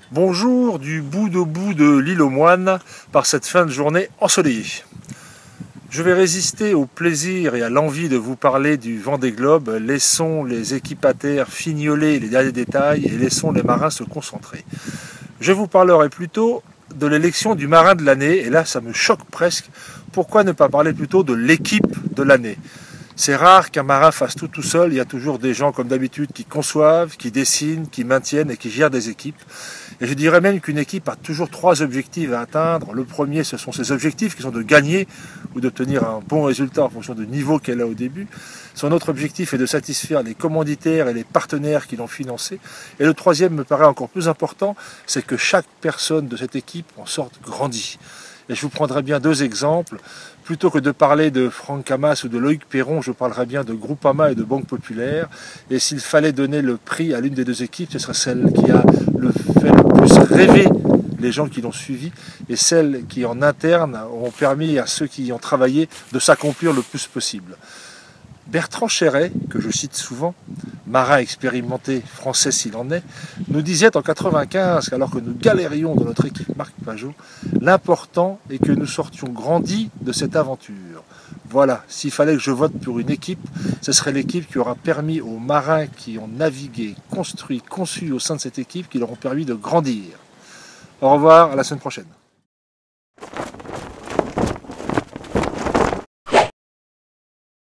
Bonjour du bout de l'île aux Moines par cette fin de journée ensoleillée. Je vais résister au plaisir et à l'envie de vous parler du Vendée Globe. Laissons les équipataires fignoler les derniers détails et laissons les marins se concentrer. Je vous parlerai plutôt de l'élection du marin de l'année, et là ça me choque presque. Pourquoi ne pas parler plutôt de l'équipe de l'année ? C'est rare qu'un marin fasse tout seul, il y a toujours des gens comme d'habitude qui conçoivent, qui dessinent, qui maintiennent et qui gèrent des équipes. Et je dirais même qu'une équipe a toujours 3 objectifs à atteindre. Le premier, ce sont ses objectifs qui sont de gagner ou d'obtenir un bon résultat en fonction du niveau qu'elle a au début. Son autre objectif est de satisfaire les commanditaires et les partenaires qui l'ont financé. Et le troisième me paraît encore plus important, c'est que chaque personne de cette équipe en sorte grandie. Et je vous prendrai bien 2 exemples. Plutôt que de parler de Franck Hamas ou de Loïc Perron, je parlerai bien de Groupama et de Banque Populaire. Et s'il fallait donner le prix à l'une des 2 équipes, ce serait celle qui a fait le plus rêver les gens qui l'ont suivi et celle qui en interne ont permis à ceux qui y ont travaillé de s'accomplir le plus possible. Bertrand Chéret, que je cite souvent, marin expérimenté, français s'il en est, nous disait en 1995, alors que nous galérions dans notre équipe Marc Pajot, l'important est que nous sortions grandis de cette aventure. Voilà, s'il fallait que je vote pour une équipe, ce serait l'équipe qui aura permis aux marins qui ont navigué, construit, conçu au sein de cette équipe, qui leur ont permis de grandir. Au revoir, à la semaine prochaine.